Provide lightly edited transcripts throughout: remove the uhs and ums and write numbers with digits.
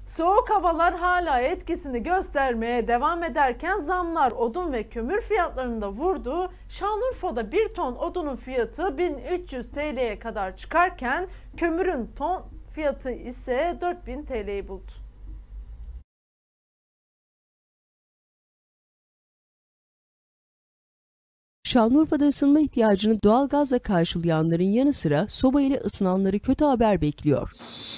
Soğuk havalar hala etkisini göstermeye devam ederken zamlar odun ve kömür fiyatlarında vurdu. Şanlıurfa'da bir ton odunun fiyatı 1300 TL'ye kadar çıkarken kömürün ton fiyatı ise 4000 TL'yi buldu. Şanlıurfa'da ısınma ihtiyacını doğalgazla karşılayanların yanı sıra soba ile ısınanları kötü haber bekliyor.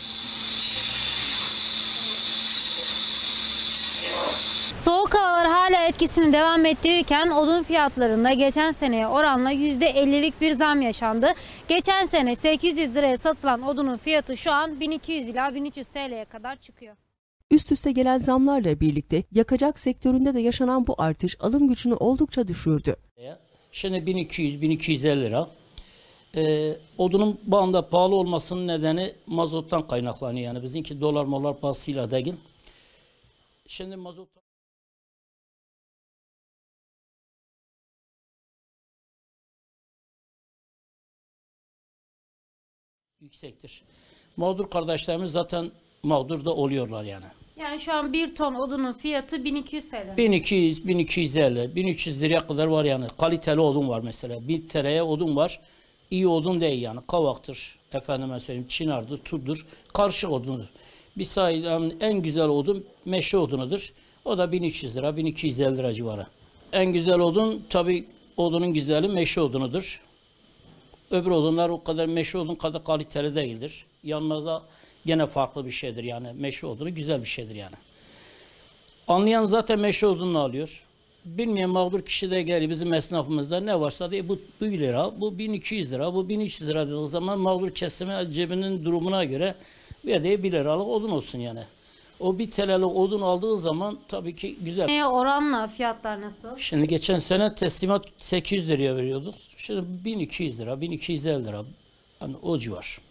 Soğuk havalar hala etkisini devam ettirirken odun fiyatlarında geçen seneye oranla %50'lik bir zam yaşandı. Geçen sene 800 liraya satılan odunun fiyatı şu an 1200 ila 1300 TL'ye kadar çıkıyor. Üst üste gelen zamlarla birlikte yakacak sektöründe de yaşanan bu artış alım gücünü oldukça düşürdü. Şimdi 1200-1250 lira. Odunun bağında pahalı olmasının nedeni mazottan kaynaklanıyor. Yani bizimki dolar molar basıyla değil. Şimdi mazot yüksektir. Mağdur kardeşlerimiz zaten mağdur da oluyorlar yani. Yani şu an bir ton odunun fiyatı 1200 TL. 1200, 1250, 1300 liraya kadar var yani. Kaliteli odun var mesela. 1000 TL'ye odun var. İyi odun değil yani. Kavaktır, efendime söyleyeyim, çinardır, turdur. Karışık odundur. Bir sayıdan en güzel odun meşe odunudur. O da 1300 lira, 1250 lira civarı. En güzel odun tabii odunun güzeli meşe odunudur. Öbür odunlar o kadar meşe odun kadar kaliteli değildir. Yanmada gene farklı bir şeydir yani. Meşe odunu güzel bir şeydir yani. Anlayan zaten meşe odununu alıyor. Bilmeyen mağdur kişi de geliyor bizim esnafımızda ne varsa diye bu 1 lira, bu 1200 lira, bu 1300 lira dediği zaman mağdur kesime cebinin durumuna göre verdiği 1 liralık odun olsun yani. O 1 TL'lik odun aldığı zaman tabii ki güzel. Neye oranla fiyatlar nasıl? Şimdi geçen sene teslimat 800 liraya veriyorduk. Şimdi 1200 lira, 1250 lira. Yani o civar.